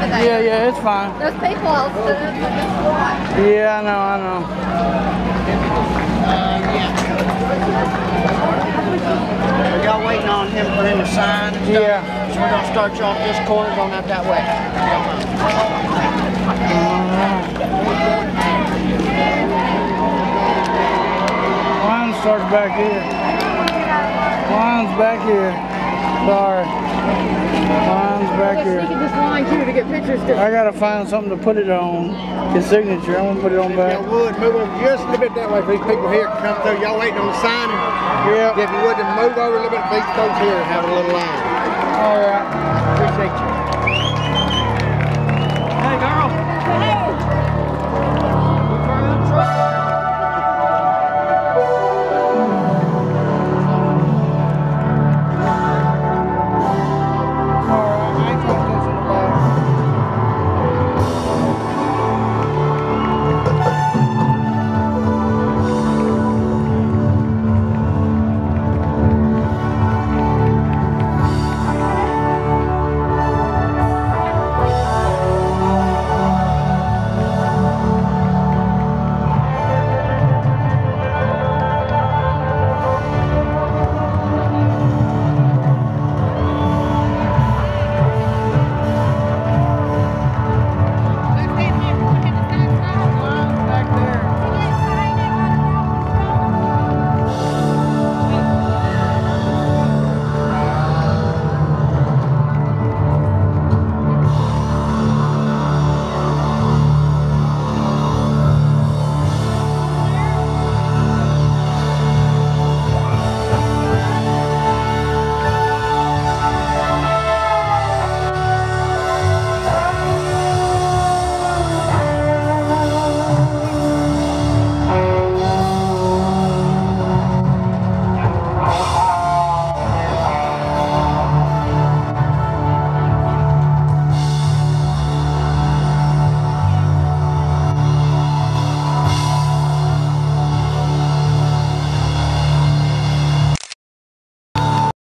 over there. Yeah, yeah, it's fine. Those people all stood up and just watched. Yeah, I know. Y'all waiting on him for him to sign and stuff? Yeah. So we're going to start you off this corner, going out that way. Line starts back here. Line's back here. Sorry. Line's back here. This line too to get pictures. I gotta find something to put it on. His signature. I'm gonna put it on back. Y'all would move over just a little bit that way for these people here to come through. Y'all waiting on the signing. Yeah. If you would, move over a little bit, these folks here have a little line. All right. Appreciate you.